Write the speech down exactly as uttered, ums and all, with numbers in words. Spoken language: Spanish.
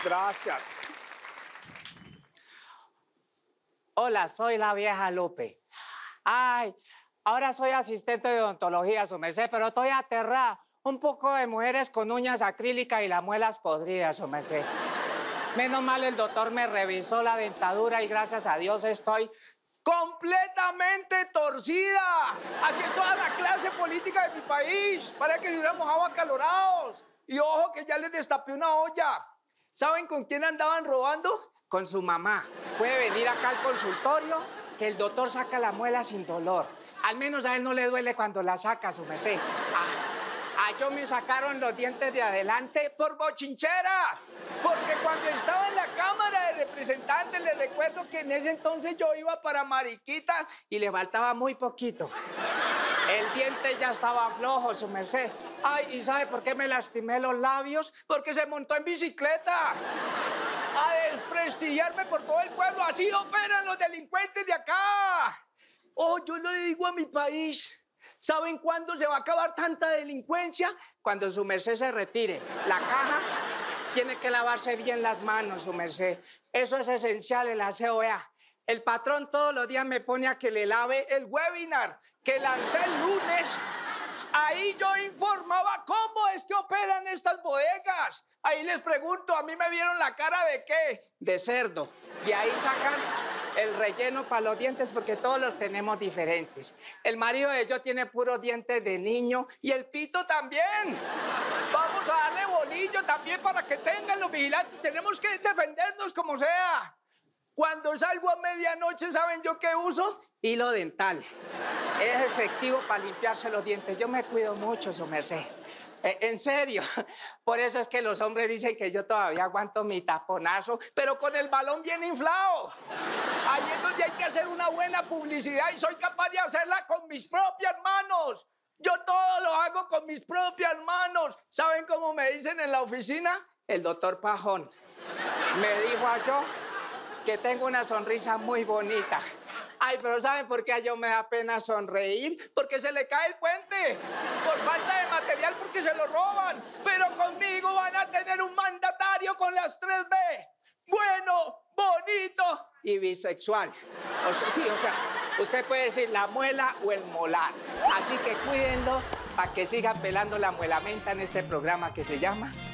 Gracias. Hola, soy la vieja Lupe. Ay, ahora soy asistente de odontología, su merced, pero estoy aterrada. Un poco de mujeres con uñas acrílicas y las muelas podridas, su merced. Menos mal el doctor me revisó la dentadura y gracias a Dios estoy Completamente torcida. Así es toda la clase política de mi país. Para que se hubieran mojado acalorados. Y ojo que ya les destapé una olla. ¿Saben con quién andaban robando? con su mamá. Puede venir acá al consultorio que el doctor saca la muela sin dolor. Al menos a él no le duele cuando la saca, su merced. Ah, a yo me sacaron los dientes de adelante por bochinchera. Porque cuando estaba en la Cámara de Representantes, les recuerdo que en ese entonces yo iba para Mariquita y le faltaba muy poquito. El diente ya estaba flojo, su merced. Ay, ¿y sabe por qué me lastimé los labios? Porque se montó en bicicleta a desprestigiarme por todo el pueblo. Así operan los delincuentes de acá. Oh, yo le digo a mi país, ¿saben cuándo se va a acabar tanta delincuencia? Cuando su merced se retire. La caja tiene que lavarse bien las manos, su merced. Eso es esencial, el aseo. Vea, el patrón todos los días me pone a que le lave el webinar que lancé el lunes. Ahí yo informaba cómo es que operan estas bodegas. Ahí les pregunto, ¿a mí me vieron la cara de qué? De cerdo. Y ahí sacan el relleno para los dientes porque todos los tenemos diferentes. El marido de yo tiene puros dientes de niño y el pito también. Vamos a darle bolillo también para que tengan los vigilantes. Tenemos que defendernos como sea. Cuando salgo a medianoche, ¿saben yo qué uso? Hilo dental. Es efectivo para limpiarse los dientes. Yo me cuido mucho, su merced. Eh, en serio. Por eso es que los hombres dicen que yo todavía aguanto mi taponazo, pero con el balón bien inflado. Ahí es donde hay que hacer una buena publicidad y soy capaz de hacerla con mis propias manos. Yo todo lo hago con mis propias manos. ¿Saben cómo me dicen en la oficina? El doctor Pajón me dijo a yo que tengo una sonrisa muy bonita. Ay, pero ¿saben por qué a yo me da pena sonreír? Porque se le cae el puente. Por falta de material, porque se lo roban. Pero conmigo van a tener un mandatario con las tres B. Bueno, bonito y bisexual. O sea, sí, o sea, usted puede decir la muela o el molar. Así que cuídenlos para que sigan pelando la muelamenta en este programa que se llama